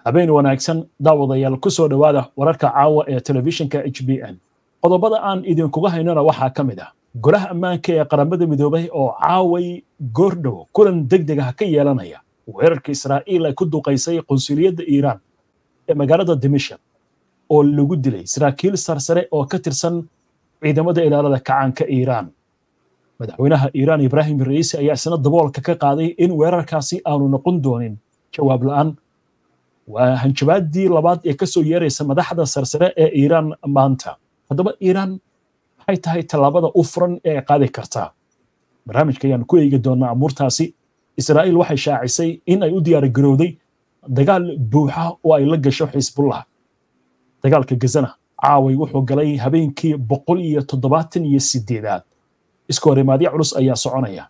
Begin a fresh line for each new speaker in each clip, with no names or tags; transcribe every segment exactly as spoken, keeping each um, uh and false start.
habeen wanaagsan daawadayaal ku soo dhawaada wararka caawa ee telefishinka H B N qodobada aan idinkuga haynana waxaa ka mid ah golaha ammaanka ee qaramada midoobay oo caaway goordhow kulan degdeg ah ka yeelanaya weerarka Israa'iil ay ku duqaysay qunsuliyadda Iiraan ee magaalada Dimashq oo lagu dilay saraakiil sarsare oo ka tirsan ciidamada ilaalada kacaanka Iiraan madaxweynaha Iiraan Ibrahim Raisi ayaa isna daboolka ka qaaday in weerarkaasi aanu noqon doonin jawaab la'aan waa hanjabaadii labaad ee ka soo yeeraysa madaxda sarsare ee Iiraan maanta haddaba Iiraan waxay tahay talaabada u furan ee qaadi kartaa barnaamijka ayaan ku eegi doonaa amuurtaasi Israa'iil waxay shaacisay in ay u diyaar garowday dagaal buuxa oo ay la gasho Xisbullah dagaalka Gazana caaway wuxuu galay habeenkii boqol iyo toddobaatan iyo sideedaad isku horimaadyo culus ayaa soconaya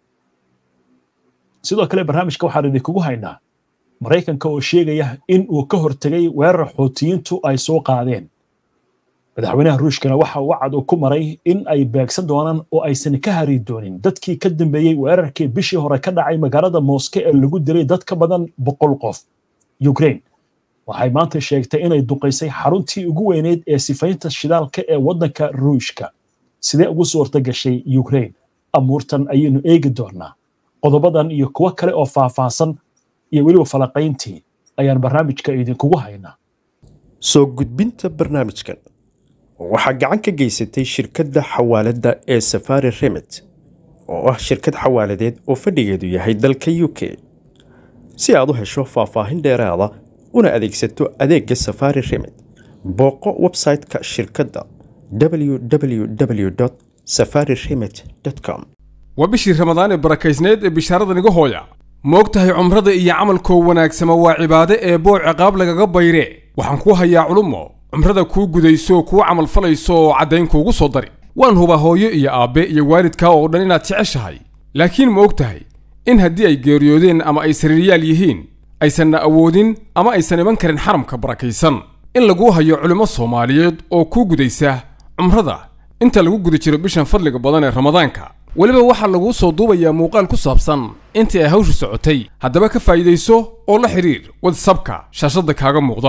sidoo kale barnaamijka waxaan idinkugu haynaa Mareykanka oo sheegaya in uu ka hortagay weerar Xuutiyiintu ay soo qaadeen madaxweynaha Ruushkana waxa uu wacd ku maray in ay beegsan doonaan oo aysan ka hari doonin dadkii ka dambeeyay weerarkii bishii hore ka dhacay magaalada Moscow ee lagu dilay dad ka badan boqol qof Ukraine waxay maanta sheegtay inay duqaysay xaruntii ugu weyneed ee sifaynta shidaalka ee waddanka Ruushka sidee ugu suurta gashay Ukraine amuurtan ayaynu eegi doonaa qodobadan iyo kuwa kale oo faahfaahsan iyo weliba falaqayntii ayaan barnaamijka idinkugu haynaa
soo gudbinta barnaamijkan waxaa gacan ka geysatay shirkadda xawaaladda ee Safari Remit oo ah shirkad xawaaladeed oo fadhigeedu yahay dalka U K si aad u hesho faahfaahin dheeraada una adeegsato adeegga Safari Remit booqo website-ka shirkadda w w w dot safari remit dot com
وبشي رمضان بركيزنيد بشارة نيغو هويا موقتها عمرده إيا عمل كو وناكسما وعبادة إيه بو عقاب لغا بايري وحان كو هيا علمو عمرده كو قديسو كو عمل فلايسو عدين كو صدري وان هو هويا إيا آبي إيا والد كاو ودانينا تعيشهاي لكن موقتها إن هدي أي جيريودين أما أي سريريال يهين أي سنة أودين أما أي سنة منكرين حرم كبركيسان إن لغو هيا علمو صوماليد أو كو قديساه عمرده inta lagu guda jiro bishan fadliga badan ee Ramadaanka waliba waxa lagu soo duubayaa muuqaal ku saabsan intii ay hawshu socotay haddaba ka faa'iideyso oo la xiriir WhatsApp-ka shaashada kaaga muuqda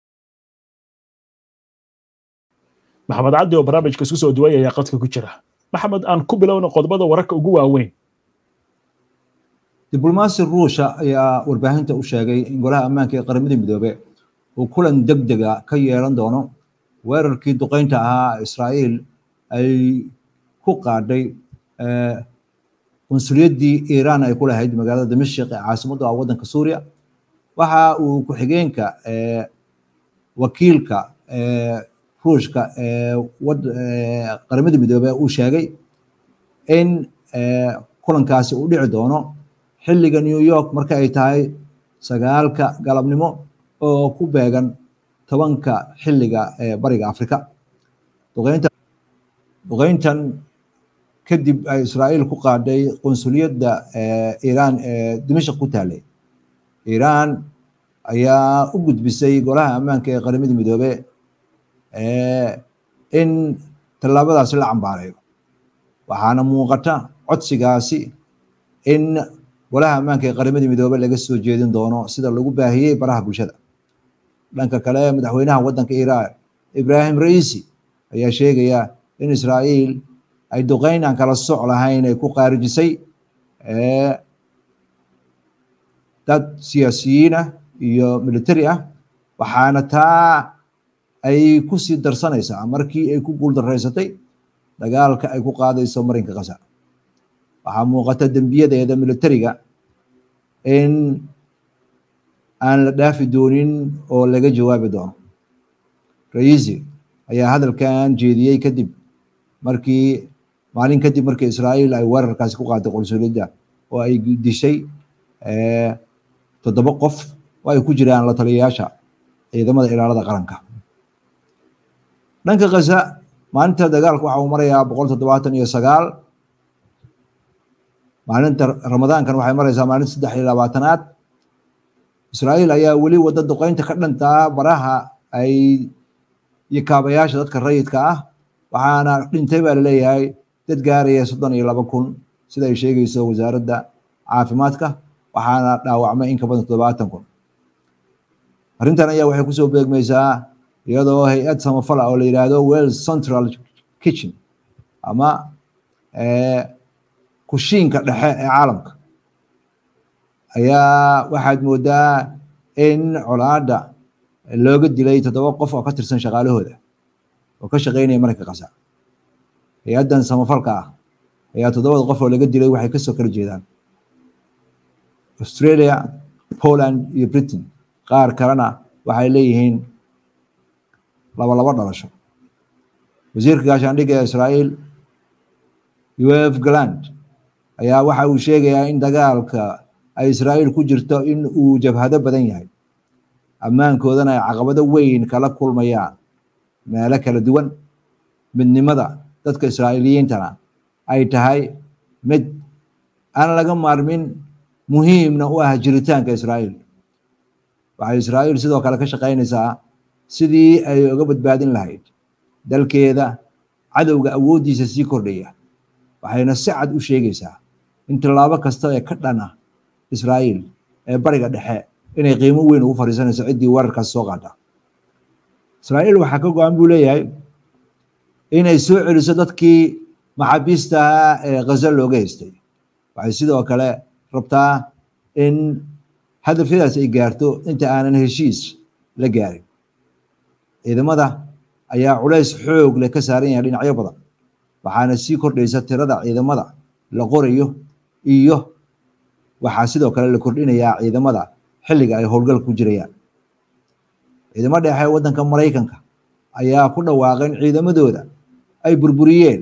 maxamed cabdi oo barnaamijka isku soo duwaya qadka ku jira maxamed aan ku bilowno qodobada wararka ugu waaweyn
diblomaasi Ruushka ayaa warbaahinta u sheegay in golaha ammaanka ee qaramada midoobay uu kulan degdeg ah ka yeelan doono weerarkii duqeynta ahaa Israa'iil ay ku qaaday ee qunsuliyadii Iiraan ay ku lahayd magaalada Dimashq ee caasimadda waddanka Suuriya waxa uu ku xigeenka ee wakiilka ee Ruushka ee wad qaramada midoobay uu sheegay in ee kulankaasi uu dhici doono xilliga New York marka ay tahay sagaalka galabnimo oo ku beegan tobanka xilliga ee bariga Afrika duqeynta duqeyntan kadib ay Israa'iil ku qaaday qunsuliyadda Iiraan ee Dimashq ku taalay Iiraan ayaa u gudbisay golaha ammaanka ee qaramada midoobay ee in talaabadaasi la cambaareeyo waxaana muuqata codsigaasi in golaha ammaanka ee qaramada midoobay laga soo jeedin doono sida lagu baahiyay baraha bulshada dhanka kale madaxweynaha waddanka Iiraan Ibrahim Raisi ayaa sheegaya in Israa'iil ay duqeyn aan kala soc lahayn ay ku qaarijisay ee dad siyaasiyiin ah iyo military ah waxaana taa ay ku sii darsanaysaa markii ay ku guuldareysatay dagaalka ay ku qaadayso marinka Gaza waxaa muuqata dambiyadeeda militariga in aan la dhaafi doonin oo laga jawaabi doono Raisi ayaa hadalkan jeediyay kadib markii maalin kadib markii Israa'iil ay weerarkaasi ku qaaday qunsuliyadda oo ay dishay ee toddoba qof oo ay ku jiraan la taliyayaasha ciidamada ilaalada qaranka dhanka Gaza maalinta dagaalku waxa uu marayaa boqol toddobaatan iyo sagaal maalinta Ramadaankan waxay maraysaa maalinta saddex iyo labaatanaad Israa'iil ayaa wali wada duqeynta ka dhantaa baraha ay iyo kaabayaasha dadka rayidka ah waxaana dhintay baa leeyahay dad gaaraya soddon iyo laba kun sida ay sheegayso wasaaradda caafimaadka waxaana dhaawacmay in ka badan toddobaatan kun arrintan ayaa waxay kusoo beegmaysaa iyadoo hay-ad samafal ah oo la yidhaahdo Wales Central Kitchen ama kushiinka dhexe ee caalamka ayaa waxaad moodaa in colaadda looga dilay toddoba qof oo ka tirsan shaqaalahooda oo ka shaqeynaya marka qasa hay-addan samafalka ah ayaa toddobada qof oo laga dilay waxay kasoo kala jeedaan Australia, Poland iyo Britain. qaar kalena waxay leeyihiin laba laba dhalasho. wasiirka gaashaandhigga ee Israa'iil Yoav Gallant ayaa waxa uu sheegayaa in dagaalka ay Israa'iil ku jirto in uu jabhado badan yahay, ammaankoodana ay caqabado weyn kala kulmayaan meelo kala duwan. midnimada dadka Israa'iiliyiintana ay tahay mid aan laga maarmin, muhiimna u ah jiritaanka Israa'iil. waxay Israa'iil sidoo kale ka shaqeynaysaa sidii ay uga badbaadin lahayd dalkeeda cadowga awoodiisa sii kordhaya, waxayna si cad u sheegaysaa in tallaabo kasta ee ka dhana Israa'iil ee bariga dhexe inay qiimo weyn ugu fariisanayso ciddii wararkaas soo qaata. Israa'iil waxaa ka go'an buu leeyahay inay soo celiso dadkii maxaabiista ahaa ee Gaza looga haystay. waxay sidoo kale rabtaa in hadafyadaas ay gaarto inta aanan heshiis la gaarin. ciidamada ayaa culays xoog leh ka saaran yahay dhinacyo badan, waxaana sii kordhaysa tirada ciidamada la qorayo iyo waxaa sidoo kale la kordhinayaa ciidamada xilliga ay howlgal ku jirayaan. ciidamo dhexe waddanka Maraykanka ayaa ku dhawaaqay in ciidamadooda ay burburiyeen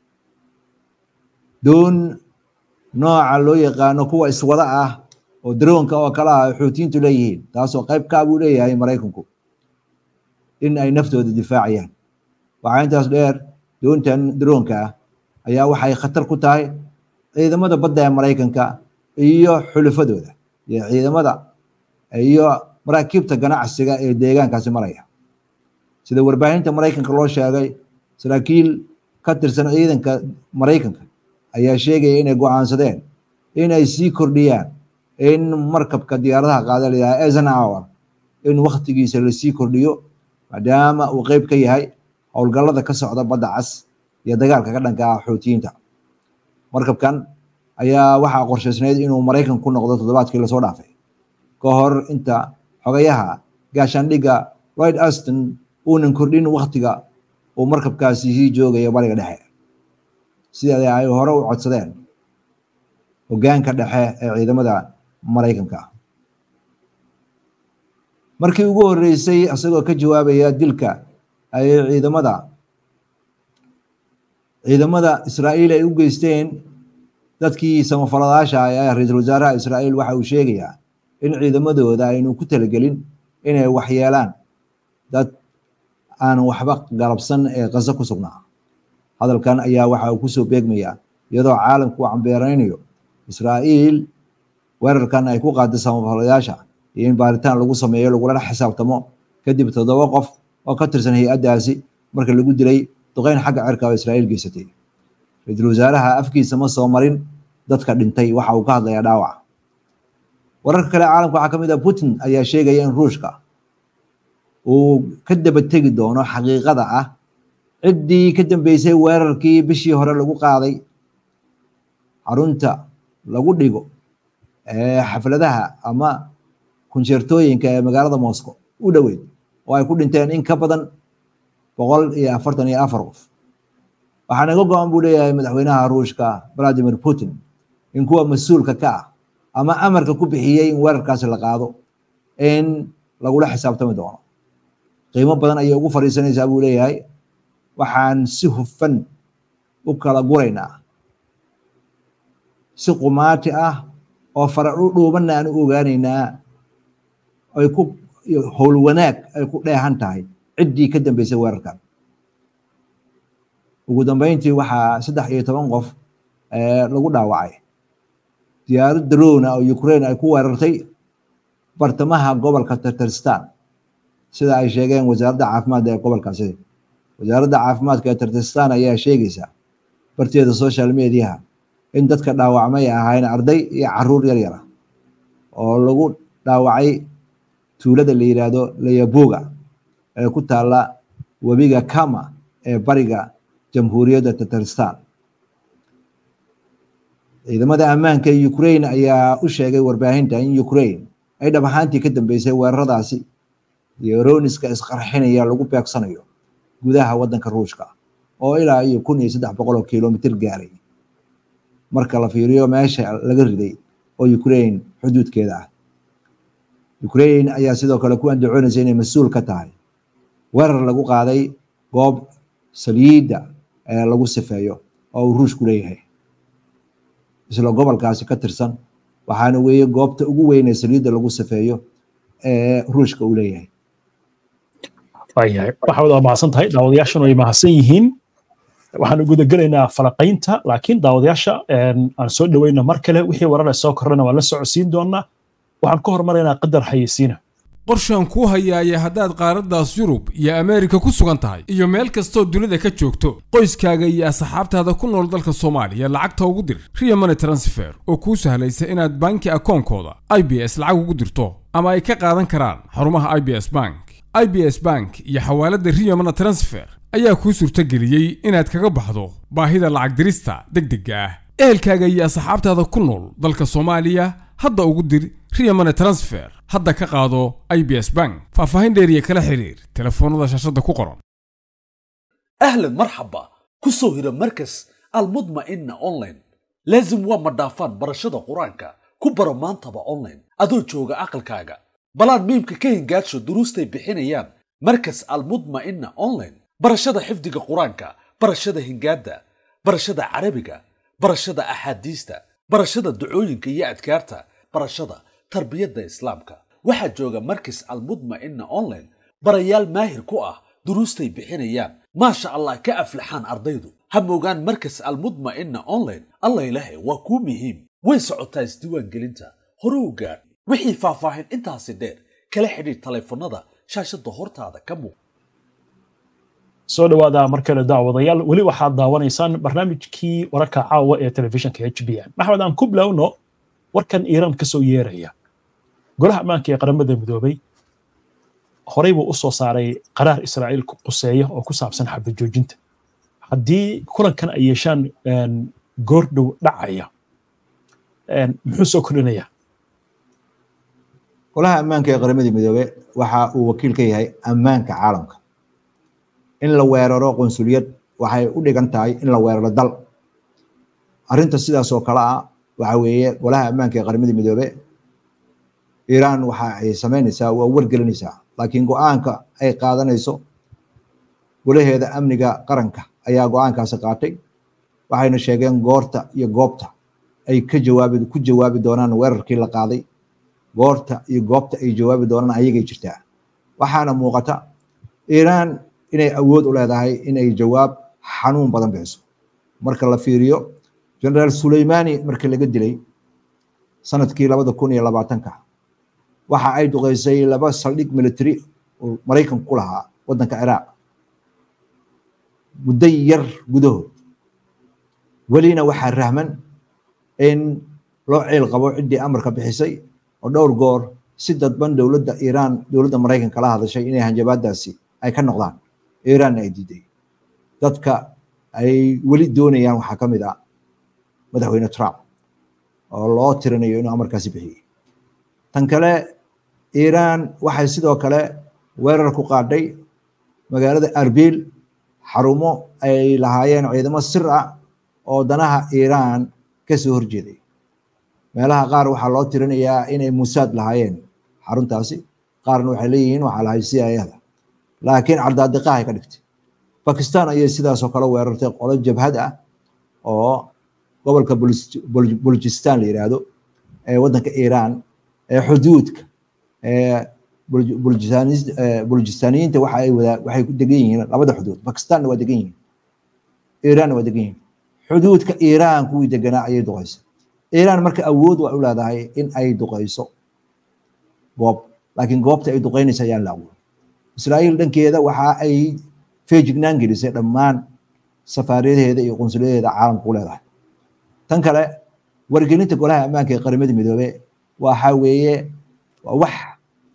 doon nooca loo yaqaano kuwa iswada ah oo droonka oo kala ah xuutiyiintu leeyihiin, taasoo qayb ka buu leeyahay Maraykanku in ay naftooda difaacayaan. waxaa intaas dheer, doontan droonka ah ayaa waxay khatar ku tahay ciidamada badda ee Maraykanka iyo xulafadooda iyo ciidamada iyo maraakiibta ganacsiga ee deegaankaasi maraya. sida warbaahinta Maraykanka loo sheegay, saraakiil ka tirsan ciidanka Maraykanka ayaa sheegaya inay go'aansadeen inay sii kordhiyaan in markabka diyaaradaha qaada la yiraahdo Eisenhower in waqtigiisa la sii kordhiyo, maadaama uu qayb ka yahay howlgallada ka socda badda cas iyo dagaalka ka dhanka ah xuutiyiinta. markabkan ayaa waxaa qorshaysnayd inuu Maraykan ku noqdo toddobaadkii la soo dhaafay, ka hor inta xogayaha gaashaandhigga Lloyd Austin uunan kordhin waqtiga uu markabkaasi sii joogayo bariga dhexe, sida ay hore u codsadeen hoggaanka dhexe ee ciidamada Maraykanka. markii ugu horeysay asagoo ka jawaabaya dilka ay ciidamada ciidamada Israa'iil ay u geysteen dadkii samafaladaasha ah, ra'iisul wasaaraha Israa'iil waxa uu sheegayaa in ciidamadooda aynu ku talagelin inay waxyeelaan dad aan waxba galabsan ee Gaza ku sugnaa. hadalkan ayaa waxa uu kusoo beegmayaa iyadoo caalamku uu cambeeraynayo Israa'iil weerarkan ay ku qaaday samafaladaasha iyo in baaritaan lagu sameeyo lagula xisaabtamo kadib toddoba qof oo ka tirsan hay'adaasi marka lagu dilay duqeyn xagga cirka oo Israa'iil geysatay. ra'iisul wasaaraha afkiisa ma soo marin dadka dhintay, waxa uu ka hadlayaa dhaawac. wararka kale caalamka waxaa ka mid ah Putin ayaa sheegaya in Ruushka uu ka daba tegi doono xaqiiqada ah ciddii ka dambeysay weerarkii bishii hore lagu qaaday xarunta lagu dhigo ee xafladaha ama konsertooyinka ee magaalada Moscow u dhoweyd oo ay ku dhinteen in ka badan boqol iyo afartan iyo afar qof. waxaa naga go'an buu leeyahay madaxweynaha Ruushka Vladimir Putin in kuwa mas-uulka ka ah ama amarka ku bixiyey in weerarkaasi la qaado in lagula xisaabtami doono. qiimo badan ayay ugu fariisanaysaa buu leeyahay, waxaan si hufan u kala guraynaa, si qumaati ah oo fara dhuubanna aan u ogaanaynaa, ay ku howl wanaag ay ku dheehan tahay ciddii ka dambeysay weerarkan. ugu dambeyntii waxaa saddex iyo toban qof lagu dhaawacay diyaarad drone oo Ukraine ay ku weerartay bartamaha gobolka Tatarstan, sida ay sheegeen wasaaradda caafimaadka ee gobolkaasi. wasaaradda caafimaadka ee Tatarstan ayaa sheegaysa barteeda social media in dadka dhaawacmay ahaayeen arday iyo caruur yar yar ah oo lagu dhaawacay tuulada la yiraahdo Layaboga ee ku taala webiga Kama ee bariga Jamhuuriyadda Tatarstan. ciidamada ammaanka ee Ukraine ayaa u sheegay warbaahinta in Ukraine ay dhab ahaantii ka dambeysay weeraradaasi iyo Rooniska isqarxinaya lagu beegsanayo gudaha wadanka Ruushka oo ilaa iyo kun iyo saddex boqol kiiloomitir gaaray marka la fiiriyo meesha laga riday oo Ukraine xuduudkeeda ah. Ukraine ayaa sidoo kale ku andacoonaysa inay mas'uul ka tahay weerar lagu qaaday goob saliida ee lagu sifeeyo oo Ruushku leeyahay isla gobolkaasi ka tirsan waxaana weeye goobta ugu weyn ee saliida lagu sifeeyo ee Ruushka uu leeyahay.
ayahay waxa wada mahadsan tahay daawadayaashana way mahadsan yihiin waxaan guda galaynaa falaqaynta laakiin daawadayaasha aan soo dhaweyna mar kale wixii warar soo korrana waa la socodsiin doonaa waxaan ka hormaraynaa qadar xayisiina
qorshaan ku hayaaya haddaad qaaraddaas Yurub iyo Ameerika ku sugan tahay iyo meel kastoo dunida ka joogto qoyskaaga iyo asxaabtaada ku nool dalka Soomaaliya lacagta ugu dir Ria Money Transfer oo kuu sahlaysa inaad banki akoonkooda I B S lacag ugu dirto ama ay ka qaadan karaan xarumaha I B S Bank. I B S Bank iyo xawaalada Ria Money Transfer ayaa kuu suurtageliyay inaad kaga baxdo baahida lacag dirista degdegga ah. ehelkaaga iyo asxaabtaada ku nool dalka Soomaaliya hadda ugu dir Ria Money Transfer hadda ka qaado I B S Bank. faahfaahin dheeriya kala xiriir telefoonada shaashada ku qoran.
أهلا مرحبا كسو هيرا مركز المطمئن أونلاين لازم وما دافان برشادة قرانكا كبرا مانتبا أونلاين أدو جوغا عقل كاغا بلان ميمكا كين قادشو دروستي بحينيان مركز المطمئن أونلاين برشادة حفظيقا قرانكا برشادة هنقادة برشادة عربيقا برشادة أحاديستا برشادة دعوينكا يا أدكارتا برشادة تربية إسلامكا واحد جوغا مركز المطمئن أونلاين بريال ماهر كواه دروستي بحينيان ما شاء الله كأفلحان أرضيدو هموغان مركز المطمئن أونلاين الله إلهي وكو مهم وين سعوتايس ديوان قلنتا هروغان وحي فافاهن انتا سيدير كلا حديد تليفونادا شاشة دهورتا هذا كمو
soo dhawaada markale daawadayaal wali waxaad daawanaysaan barnaamijkii wararka caawa ee telefishinka H B N maxamed aan ku bilowno warkan Iran ka soo yeeraya golaha ammaanka ee qaramada midoobay horey buu u soo saaray qaraar Israa'iil ku quseeyo oo ku saabsan xabad joojinta haddii kulankan ay yeeshaan goordhow dhacaya muxuu soo kordhinayaa
golaha ammaanka ee qaramada midoobay waxa uu wakiil ka yahay ammaanka caalamka in la weeraro qonsuliyad waxay u dhigan tahay in la weeraro dal arinta sidaas oo kala ah waxa weeye golaha ammaanka ee qaramada midoobay Iran waxa ay sameynaysaa waa wargelinaysaa laakiin go'aanka ay qaadanayso golaheeda amniga qaranka ayaa go'aankaas qaatay waxayna sheegeen goorta iyo goobta ay ka jawaabi ku jawaabi doonaan weerarkii la qaaday goorta iyo goobta ay jawaabi doonaan ayaga jirtaa waxaana muuqata Iran inay awood u leedahay inay jawaab xanuun badan bixiso marka la fiiriyo General Soleimani markii laga dilay sanadkii laba kun iyo labaatan-ka waxa ay duqeysay laba saldhig military oo Mareykan ku lahaa wadanka Iraq muddo yar gudahood walina waxa rahman in loo ceel qabo cidii amarka bixisay oo dhowr goor si dadban dawladda Iran dawladda Mareykan kala hadashay inay hanjabaadaasi ay ka noqdaan Iran ay diiday dadka ay wali doonayaan waxa kamid ah madaxweyne Trump oo loo tirinayo inuu amarkaasi bixiyay tan kale Iran waxay sidoo kale weerar ku qaaday magaalada Arbil xarumo ay lahaayeen ciidamo sir ah oo danaha Iran ka soo horjeeday meelaha qaar waxa loo tirinayaa inay Mossad lahaayeen xaruntaasi qaarna waxay leeyihiin waxa lahayd C I A laakiin cadaadiqaha ay ka dhigtay Pakistan ayay sidaas oo kale weerartay qolo jabhad ah oo gobolka Balochistan la yiraahdo ee wadanka Iran ee xuduudka ee Balochistan waxa ay waxay ku degan yihiin labada xuduud Pakistan waa degan yihiin Iran waa degan yihiin xuduudka Iran ku deganaa ayay duqeysay Iran marka awood waa u leedahay in ay duqeyso goob laakiin goobta ay duqeynaysa ayaan la awood Israa'iil dhankeeda waxa ay feejignaan gelisay dhammaan safaaradaheeda iyo qonsuliyadeeda caalamka u leedahay tan kale wargelinta golaha ammaanka ee qaramada midoobay waxa weeye waa wax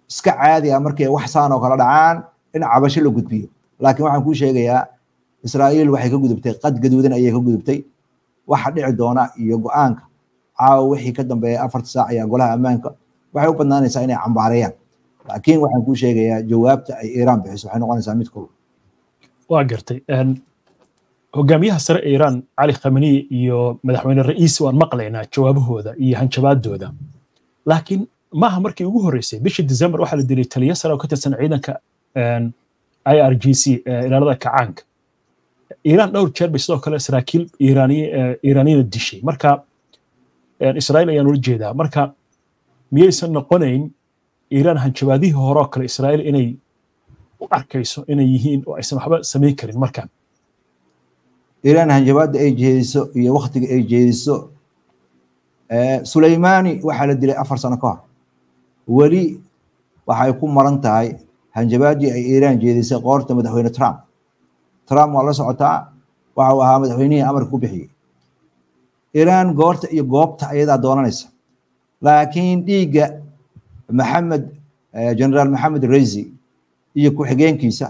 iska caadi ah markay wax saan oo kala dhacaan in cabasho la gudbiyo laakiin waxaan kuu sheegayaa Israa'iil waxay ka gudubtay qad gaduudan ayay ka gudubtay waxa dhici doona iyo go'aanka caawa wixii ka dambeeyay afarta saac ayaa golaha ammaanka waxay u badnaanaysaa inay cambaarayaan laakiin waxaan kuu sheegayaa jawaabta ay Iiraan bixiso waxay noqonaysaa mid kulul
waa gartay hogaamiyaha sare ee Iiraan Ali Khamenei iyo madaxweyne ra'iis waan maqlaynaa jawaabahooda iyo hanjabaadooda laakiin maaha markii ugu horeysay bishii December waxa la dilay taliye sare oo ka tirsan ciidanka I R G C ilaalada kacaanka Iiraan dhowr jeer bay sidoo kale saraakiil Iiraaniye Iiraaniyada dishay marka Israa'iil ayaan ula jeedaa marka miyaysan noqonayn Iiraan hanjabaadihii hore oo kale Israa'iil inay u arkayso inay yihiin oo aysan waxba samayn karin markaan
Iiraan hanjabaada ay jeediso iyo waqtiga ay jeediso Suleymani waxa la dilay afar sano ka hor wali waxay ku maran tahay hanjabaadii ay Iiraan jeedisay qoorta madaxweyne Trump Trump waa la socotaa waxa uu ahaa madaxweynihii amarka ku bixiyay Iiraan goorta iyo goobta ayadaa doonanaysa laakiin dhiiga Maxamed General Maxamed Rezi iyo ku xigeenkiisa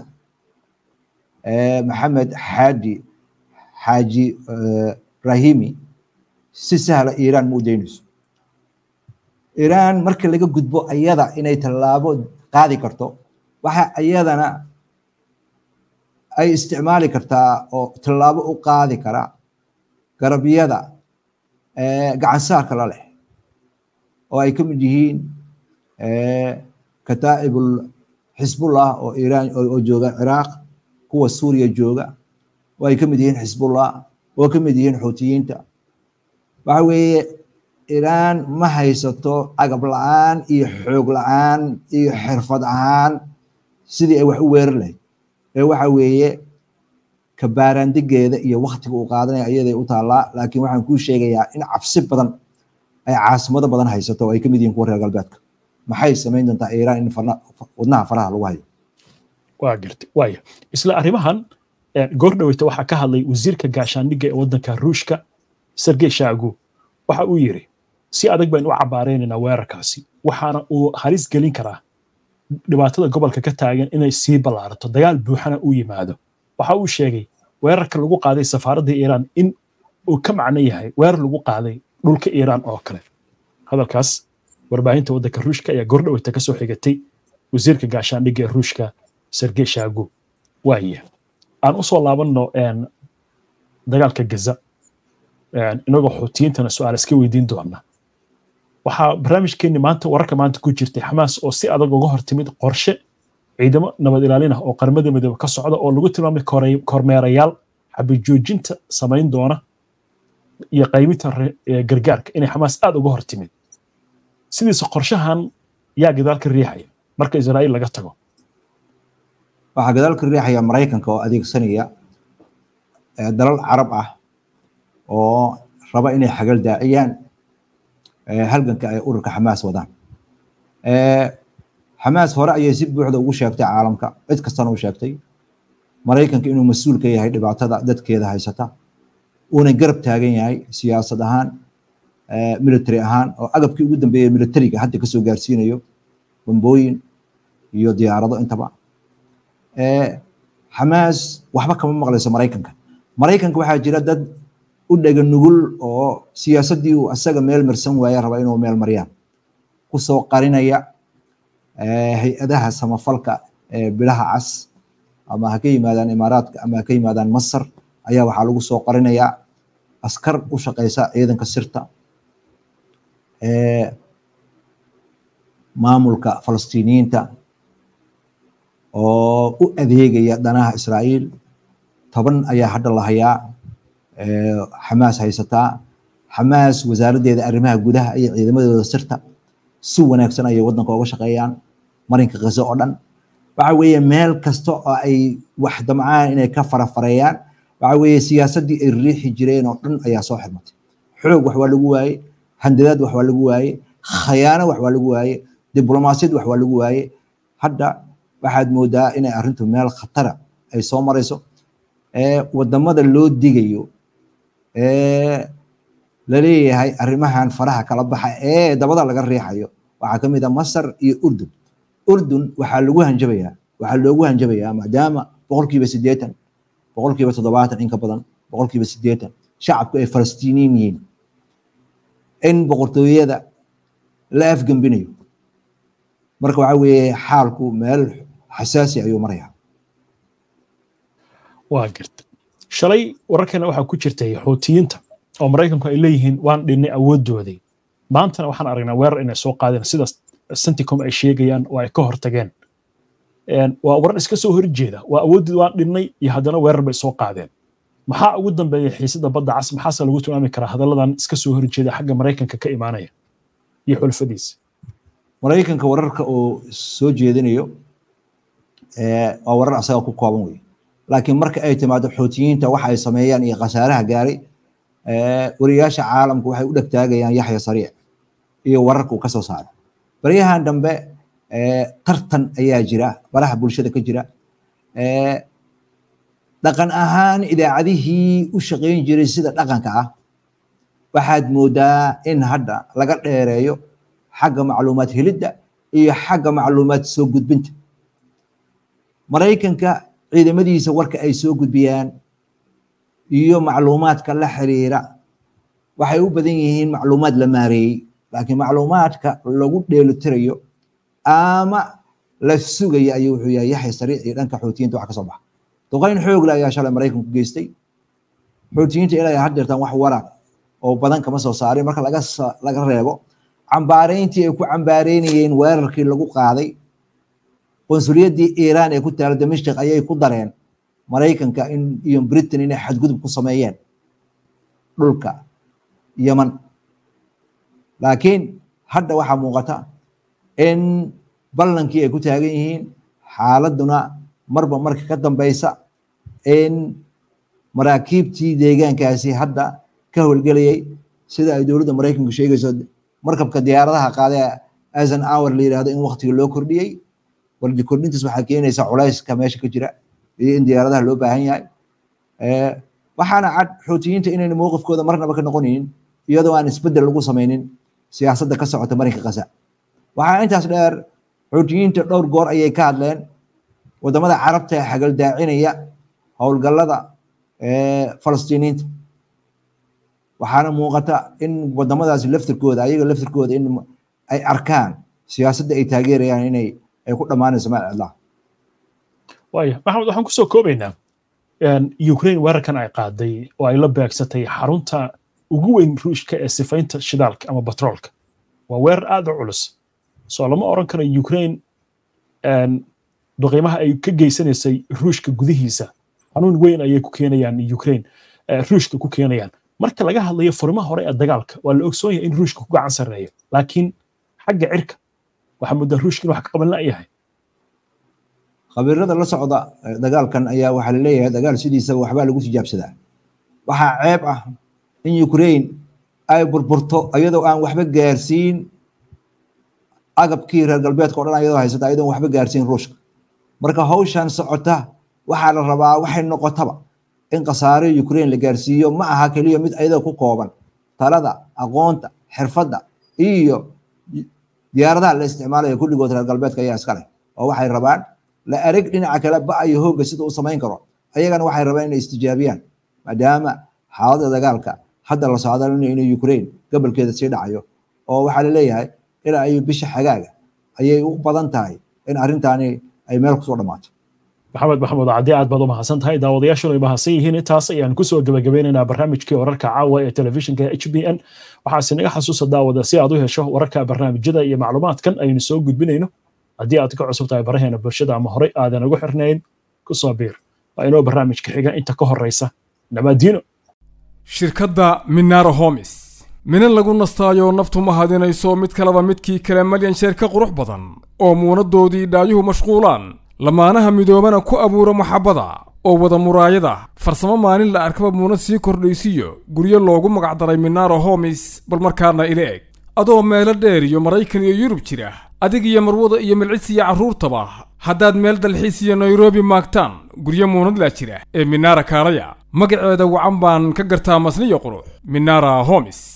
Maxamed Hadi Haji Rahimi si sahla Iiraan ma u deynayso Iiraan marka laga gudbo ayada inay tallaabo qaadi karto waxa ayadana ay isticmaali kartaa oo tallaabo u qaadi kara garabiyada ee gacan saarka la leh oo ay ka mid yihiin ee kataa'ibul Xisbullah oo Iiraan oo jooga Ciraaq kuwa Suuriya jooga oo ay ka mid yihiin Xisbullah oo ka mid yihiin Xuutiyiinta waxa weeye Iiraan ma haysato agab la'aan iyo xoog la'aan iyo xirfad ahaan sidii ay wax u weerar lahayd ee waxa weeye ka baarandigeeda iyo waqtiga uu qaadanay ayada u taalaa laakiin waxaan ku sheegayaa in cabsi badan ay caasimado badan haysato oo ay ka mid yihiin kuwa reer galbeedka maxay sameyn doontaa Iiraan in wadnaha faraha lagu hayo
waa gartay waaya isla arrimahan goordhaweyta waxaa ka hadlay wasiirka gaashaandhigga ee waddanka Ruushka Sergey Shoigu waxa uu yiri si adag baan u cabaareynaa weerarkaasi waxaana uu halis gelin karaa dhibaatada gobolka ka taagan inay sii ballaarato dagaal buuxana uu yimaado waxa uu sheegay weerarka lagu qaaday safaaradda Iiraan in uu ka macno yahay weerar lagu qaaday dhulka Iiraan oo kale hadalkaas warbaahinta waddanka Ruushka ayaa goordhaweyta ka soo xigatay wasiirka gaashaandhigga ee Ruushka Sergey Shoigu waaya aan u soo laabano dagaalka Gaza inagoo Xuutiyiintana su'aal iska weydiin doona waxaa barnaamijkeeni maanta wararka maanta ku jirtay Xamaas oo si adag uga hortimid qorshe ciidamo nabad ilaalin ah oo qaramada midoobe ka socda oo lagu tilmaamay kormeerayaal xabad joojinta samayn doona iyo qaybinta gargaarka inay Xamaas aad uga hortimid sidiisa qorshahan yaa gadaal ka riixaya marka Israa'iil laga tago
waxa gadaal ka riixaya Mareykanka oo adeegsanaya dalal Carab ah oo raba inay xagal daaciyaan halganka ay ururka Xamaas wadaan ee Xamaas hore ayay si buuxda ugu sheegtay caalamka cid kastana u sheegtay Mareykanka inuu mas'uul ka yahay dhibaatada dadkeeda haysata uuna garab taagan yahay siyaasad ahaan ee military ahaan oo agabkii ugu dambeeyay militariga hadda ka soo gaarsiinayo bombooyin iyo diyaarado intaba ee Xamaas waxba kama maqlayso Mareykanka Mareykanka waxaa jira dad u dhagan nugul oo siyaasadii uu asaga meel marsan waaya raba inuu meel mariyaan ku soo qarinaya ee hay'adaha samafalka ee bilaha cas ama ha ka yimaadaan Imaaraadka ama ha ka yimaadaan Masar ayaa waxa lagu soo qarinaya askar u shaqeysa ciidanka sirta ee maamulka Falastiiniyiinta oo u adeegaya danaha Israa'iil toban ayaa hadda la hayaa Xamaas haysataa Xamaas wasaaraddeeda arrimaha gudaha iyo ciidamadooda sirta si wanaagsan ay waddanka uga shaqeeyaan marinka Gaza oo dhan waxa weeye meel kasta oo ay wax damcaan inay ka farafareeyaan waxa weeye siyaasadii ay riixi jireen oo dhan ayaa soo xirmatay xoog wax waa lagu waayay handadaad wax waa lagu waayay khiyaano wax waa lagu waayay diblomaasiyad wax waa lagu waayay hadda waxaad moodaa inay arrintu meel khatar ay soo marayso ee wadamada loo digayo ee la leeyahay arrimahan faraha kala baxa ee dabada laga riixayo waxa kamid ah Masar iyo Urdun urdun waxaa lagu hanjabayaa waxaa loogu hanjabayaa maadaama boqolkiiba siddeetan boqolkiiba toddobaatan in ka badan boqolkiiba siddeetan shacabku ay falastiiniin yihiin in boqortooyada la afgembinayo marka waxaa weeye xaalku meel xasaasi ayuu marayaa
waa garta shalay wararkana waxaa ku jirtay xuutiyiinta oo maraykanku ay leeyihiin waan dhinnay awooddoodii maantana waxaan aragnaa weerar inay soo qaadeen sida Centicom ay sheegayaan oo ay ka hortageen waa warar iska soo horjeeda waa awoodii waan dhinnay iyo haddana weerar bay soo qaadeen maxaa ugu dambeeyay xiisada badda cas maxaase lagu tilmaami karaa hadalladan iska soo horjeeda xagga maraykanka ka imaanaya iyo xulfadiisa
maraykanka wararka oo soo jeedinayo waa warar asaga ku kooban wey laakiin marka ay timaado xuutiyiinta waxa ay sameeyaan iyo khasaaraha gaaray wariyaasha caalamku waxay u dhegtaagayaan Yaxya Sariic iyo wararka uu ka soo saaray baryahan dambe tartan ayaa jira baraha bulshada ka jira dhaqan ahaan idaacadihii u shaqeyn jiray sida dhaqanka ah waxaad moodaa in hadda laga dheereeyo xagga macluumaad helidda iyo xagga macluumaad soo gudbinta maraykanka ciidamadiisa warka ay soo gudbiyaan iyo macluumaadka la xiriira waxay u badan yihiin macluumaad la maareeyay laakiin macluumaadka lagu dheelitirayo ama la sugayo ayuu wuxuu yahay Yaxya Sariic iyo dhanka xuutiyiinta wax ka soo baxa duqayn xoog leh ayaa shalay maraykanku geystay xuutiyiinta ilaa haddeertan wax warar oo badan kama soo saarin marka laga laga reebo cambaareyntii ay ku cambaareynayeen weerarkii lagu qaaday qonsuliyadii Iiraan ee ku taal Dimashq ayay ku dareen maraykanka in iyo Britain inay xadgudub ku sameeyeen dhulka Yemen laakiin hadda waxa muuqata in ballankii ay ku taagan yihiin xaaladuna marba marka ka dambaysa in maraakiibtii deegaankaasi hadda ka howlgelayay sida ay dowladda maraykanku sheegayso markabka diyaaradaha qaaday as an hour la yiraahdo in waqtiga loo kordhiyay wardi kordhintiis waxaa keenaysa culayska meesha ka jira iyo in diyaaradaha loo baahan yahay ee waxaana cad xuutiyiinta inay mowqifkooda marnaba ka noqonin iyadoo aan isbedel lagu sameeynin siyaasadda ka socota marinka Gaza waxaa intaas dheer xuutiyiinta dhowr goor ayay ka hadleen wadamada carabta ee xagal daacinaya howlgallada ee Falastiiniinta waxaana muuqata in wadamadaas laftirkooda ayaga laftirkooda in ay arkaan siyaasadda ay taageerayaan inay ay ku dhamaanayso ma Allah
waayo maxamed waxaan ku soo koobaynaa in Ukraine weerarkan ay qaaday oo ay la beegsatay xarunta ugu weyn Ruushka ee sifaynta shidaalka ama batroolka waa weerar aad u culus soo lama oran karo Ukraine in duqeymaha ay ka geysanaysay Ruushka gudihiisa xanuun weyn ayay ku keenayaan Ukraine Ruushka ku keenayaan marka laga hadlayo furmaha hore ee dagaalka waa la ogsoon yahay in Ruushka ku gacan sareeyo laakiin xagga cirka waxa muddo Ruushka wax ka qaban la yahay
khabiirada la socda dagaalkan ayaa waxa la leeyahay dagaal sidiisa waxba lagu tijaabsadaa waxa ceeb ah in Ukraine ay burburto iyadoo aan waxba gaarsiin agabkii reer galbeedka oo dhan ayadoo haysata ayadoo waxba gaarsiin Ruushka marka hawshan socota waxa la rabaa waxay noqotaba in qasaare Ukraine la gaarsiiyo ma aha kaliya mid ayadoo ku kooban talada aqoonta xirfadda iyo diyaaradaha la isticmaalayo kulligood reer galbeedka ayaa iska leh oo waxay rabaan la arag dhinaca kale ba ay hooga sida uu sameyn karo ayagana waxay rabaan inay istijaabiyaan maadaama xaaladda dagaalka hadda la socdaalinayo in Ukraine gobolkeeda sii dhacayo oo waxa la leeyahay ilaa ay bisha xagaaga ayay u badan tahay in arrintaani ay meel ku soo dhamaato
maxamed maxamed cadi aad baad u mahadsan tahay daawadayaashuna ay mahadsan yihiin intaas ayaan ku soo gabagabeynaynaa barnaamijkii wararka caawa ee telefishinka H B N waxaase naga xasuusa daawada si aad u hesho wararka barnaamijyada iyo macluumaadkan aynu soo gudbinayno haddii aad ka cusub tahay baraheena bulshada ama horey aadan ugu xirnayn ku soo biir waa inoo barnaamijka xiga inta ka horeysa nabadiino
shirkadda Minaro Homes minan lagu nastaayo naftu ma hadinayso mid kaleba midkii kale malyan sheerka qurux badan oo muunadoodii dhaayuhu mashquulaan lamaanaha midoobana ku abuura maxabada oo wada muraayada farsamo maalin la arkaba muunad sii kordhaysiyo guryo loogu magacdaray Minaro Homes bal markaana ila eg adoo meelo dheer iyo Maraykan iyo Yurub jira adig iyo marwada iyo milcis iyo caruurtaba haddaad meel dalxiis iyo Nairobi maagtaan guryo muunad la jira ee Minara kaalaya magaceeda wacan baan ka gartaa masniyo qurux Minara Homes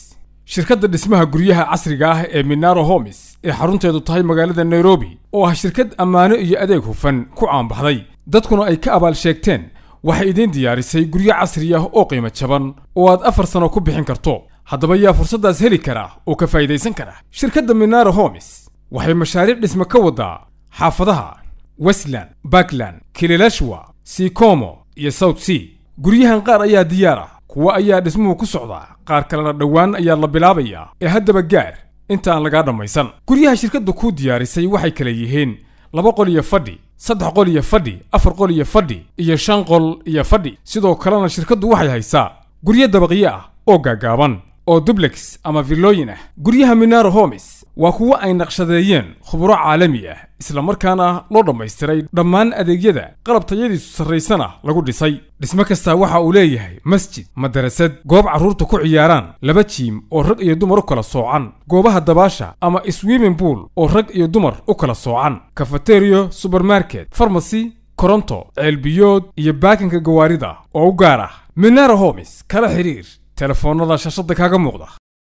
shirkadda dhismaha guryaha casriga ah ee Minaro Homes ee xarunteedu tahay magaalada Nairobi oo ah shirkad ammaano iyo adeeg hufan ku caanbaxday dadkuna ay ka abaal sheegteen waxay idin diyaarisay guryo casri ah oo qiimo jaban oo aad afar sano ku bixin karto haddaba yaa fursadaas heli kara oo ka faa'iideysan kara shirkadda Minaro Homes waxay mashaariic dhisme ka wadaa xaafadaha Westland, Backland, Kileleshwa, Sikomo iyo South Sea guryahan qaar ayaa diyaar ah kuwa ayaa dhismuhu ku socdaa qaar kalena dhawaan ayaa la bilaabayaa ee haddaba gaar inta aan laga dhamaysan guryaha shirkaddu ku diyaarisay waxay kala yihiin laba qol iyo fadhi saddex qol iyo fadhi afar qol iyo fadhi iyo shan qol iyo fadhi sidoo kalena shirkaddu waxay haysaa guryo dabaqyo ah oo gaagaaban oo duplex ama villooyin ah guryaha Minaro Homes waa kuwa ay naqshadeeyeen khuburo caalami ah isla markaana loo dhammaystiray dhammaan adeegyada qalab tayadiisu sarreysana lagu dhisay dhismo kasta waxa uu leeyahay masjid madarasad goob carruurta ku ciyaaraan laba jiim oo rag iyo dumar u kala soocan goobaha dabaasha ama swimming pool oo rag iyo dumar u kala soocan cafeteria supermarket pharmacy koronto ceelbiyood iyo baakinka gawaarida oo u gaar ah Minaro Homes kala xiriir telefoonada shashada kaaga muuqda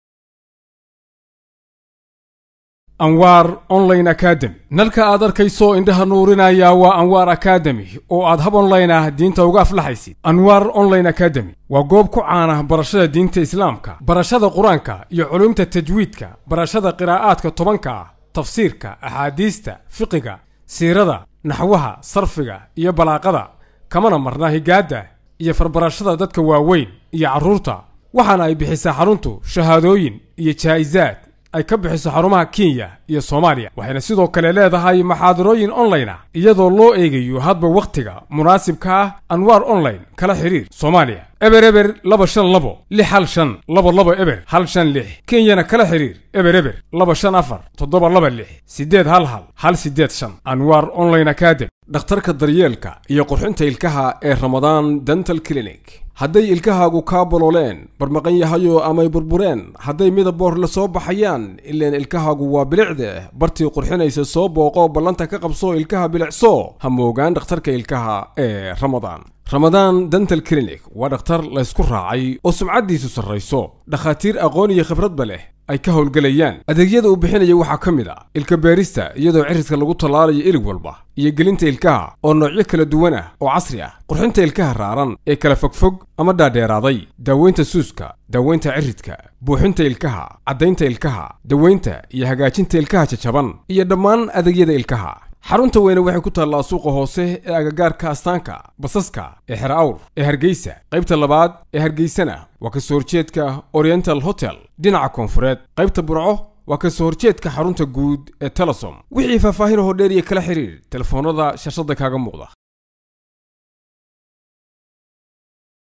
Anwar Online Academy nalka aad arkayso indhaha nuurinaya waa Anwar Academy oo aad hab online ah diinta uga aflaxaysid Anwar Online Academy waa goob ku caan ah barashada diinta Islaamka barashada Quraanka iyo culumta tajwiidka barashada qiraa'aadka tobanka tafsiirka axaadiista fiqiga siirada naxwaha sarfiga iyo balaaqada kamana marna higaada iyo farbarashada dadka waaweyn iyo carruurta waxaana ay bixisaa xaruntu shahaadooyin iyo jaa'izaad ay ka bixiso xarumaha Kenya iyo Soomaaliya waxayna sidoo kale leedahay maxaadarooyin online ah iyadoo loo eegayo hadba waqtiga munaasibka ah Anwar Online kala xiriir Soomaaliya eber eber laba shan labo lix hal shan laba laba eber hal shan lix Kenyana kala xiriir eber eber laba shan afar toddoba laba lix sideed hal hal hal sideed shan Anwar Online Academy dhakhtarka daryeelka iyo qurxinta ilkaha ee Ramadan Dental Clinic hadday ilkahaagu ka bololeen barmaqan yahayo ama burbureen hadday midab la soo baxayaan ileen ilkahaagu waa bilicde bartii qurxinaysa soo booqo ballanta ka qabso ilkaha bilicso ha moogaan dhakhtarka ilkaha ee Ramadan Ramadan Dental Clinic waa dhakhtar la isku raacay oo sumcadiisu sarreyso dhakhaatiir aqoon iyo khibrad leh ay ka howlgalayaan adeegyada uu bixinayo waxa kamid ah ilka beerista iyadoo cirridka lagu talaalayo ilig walba iyo gelinta ilkaha oo noocyo kala duwan ah oo casri ah qurxinta ilkaha raaran ee kala fogfog ama dhaadheeraaday daaweynta suuska daaweynta cirridka buuxinta ilkaha cadaynta ilkaha daweynta iyo hagaajinta ilkaha jajaban iyo dhammaan adeegyada ilkaha xarunta weyne waxay ku taallaa suuqa hoose ee agagaarka astaanka basaska ee Xeraawr ee Hargeysa qaybta labaad ee Hargeysana waa ka soo horjeedka Oriental Hotel dhinaca koonfureed qaybta Burco waa ka soo horjeedka xarunta guud ee Telesom wixii faahfaahin oo dheer iyo kala xiriir telefoonada shashada kaaga muuqda